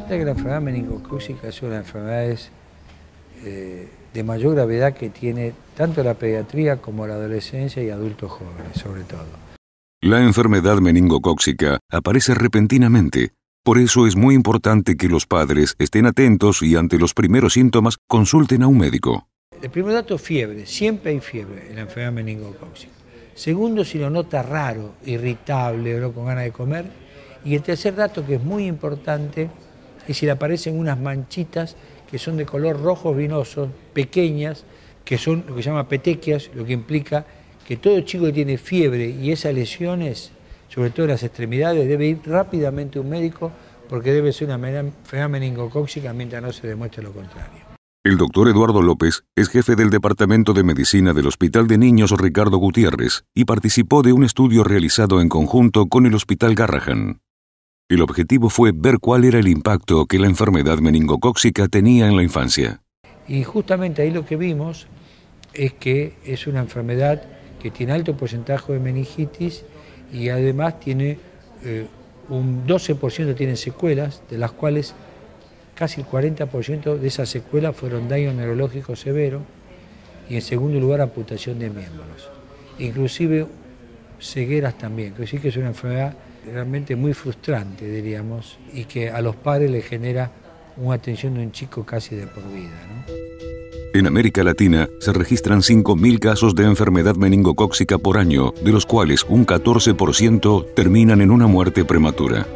que la enfermedad meningocócica es una de las enfermedades de mayor gravedad que tiene tanto la pediatría como la adolescencia y adultos jóvenes, sobre todo. La enfermedad meningocócica aparece repentinamente. Por eso es muy importante que los padres estén atentos y ante los primeros síntomas consulten a un médico. El primer dato, fiebre. Siempre hay fiebre en la enfermedad meningocócica. Segundo, si lo nota raro, irritable o no con ganas de comer. Y el tercer dato, que es muy importante, es si le aparecen unas manchitas que son de color rojo vinoso, pequeñas, que son lo que se llama petequias, lo que implica que todo chico que tiene fiebre y esas lesiones, sobre todo en las extremidades, debe ir rápidamente a un médico porque debe ser una enfermedad meningocócica mientras no se demuestre lo contrario. El doctor Eduardo López es jefe del Departamento de Medicina del Hospital de Niños Ricardo Gutiérrez y participó de un estudio realizado en conjunto con el Hospital Garrahan. El objetivo fue ver cuál era el impacto que la enfermedad meningocócica tenía en la infancia. Y justamente ahí lo que vimos es que es una enfermedad que tiene alto porcentaje de meningitis y además tiene un 12% tienen secuelas, de las cuales casi el 40% de esas secuelas fueron daño neurológico severo y en segundo lugar amputación de miembros. Inclusive cegueras también, que sí que es una enfermedad realmente muy frustrante, diríamos, y que a los padres les genera una atención de un chico casi de por vida, ¿no? En América Latina se registran 5.000 casos de enfermedad meningocócica por año, de los cuales un 14% terminan en una muerte prematura.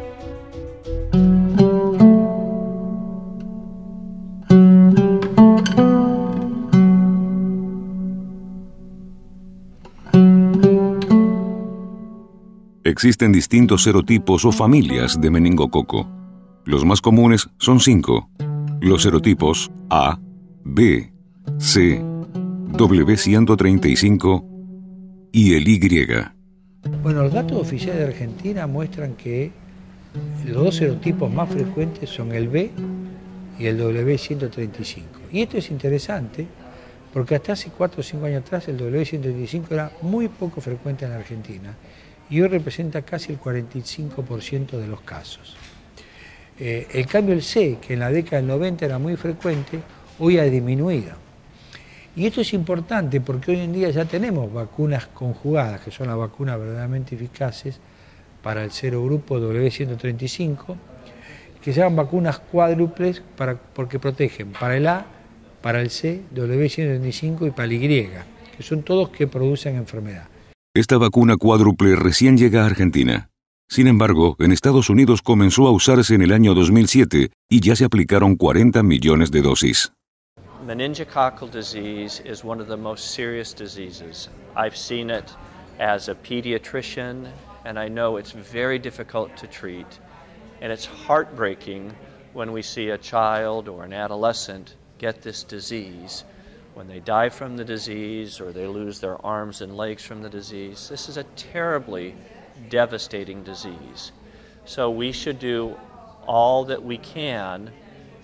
Existen distintos serotipos o familias de meningococo. Los más comunes son 5. Los serotipos A, B, C, W135 y el Y. Bueno, los datos oficiales de Argentina muestran que los dos serotipos más frecuentes son el B y el W135. Y esto es interesante porque hasta hace 4 o 5 años atrás el W135 era muy poco frecuente en la Argentina y hoy representa casi el 45% de los casos. El cambio el C, que en la década del 90 era muy frecuente, hoy ha disminuido. Y esto es importante porque hoy en día ya tenemos vacunas conjugadas, que son las vacunas verdaderamente eficaces para el serogrupo W135, que se llaman vacunas cuádruples porque protegen para el A, para el C, W135 y para el Y, que son todos que producen enfermedad. Esta vacuna cuádruple recién llega a Argentina. Sin embargo, en Estados Unidos comenzó a usarse en el año 2007 y ya se aplicaron 40 millones de dosis. Meningococcal disease is one of the most serious diseases. I've seen it as a pediatrician, and I know it's very difficult to treat. And it's heartbreaking when we see a child or an adolescent get this disease. When they die from the disease or they lose their arms and legs from the disease, this is a terribly devastating disease. So we should do all that we can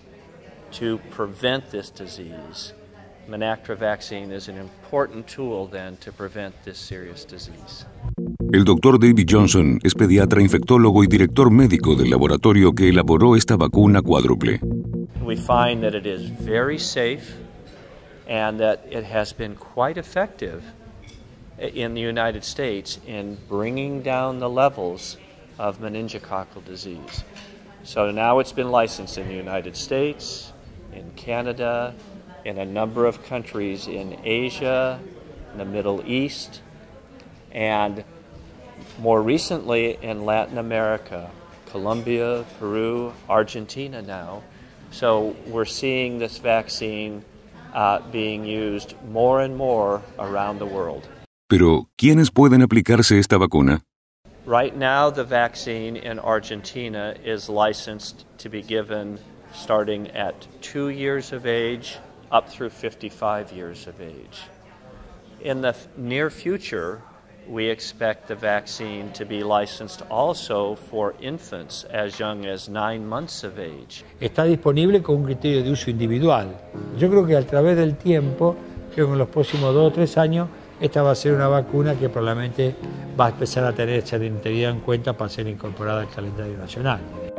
to prevent this disease. Menactra vaccine is an important tool then to prevent this serious disease. El doctor David Johnson es pediatra, infectólogo y director médico del laboratorio que elaboró esta vacuna cuádruple. We find that it is very safe and that it has been quite effective in the United States in bringing down the levels of meningococcal disease. So now it's been licensed in the United States, in Canada, in a number of countries in Asia, in the Middle East, and more recently in Latin America, Colombia, Peru, Argentina now. So we're seeing this vaccine being used more and more around the world. Pero, ¿quiénes pueden aplicarse esta vacuna? Right now, the vaccine in Argentina is licensed to be given starting at 2 years of age up through 55 years of age. In the near future, we expect the vaccine to be licensed also for infants as young as 9 months of age. Está disponible con un criterio de uso individual. Yo creo que a través del tiempo, creo que en los próximos 2 o 3 años, esta va a ser una vacuna que probablemente va a empezar a tener esa integridad en cuenta para ser incorporada al calendario nacional.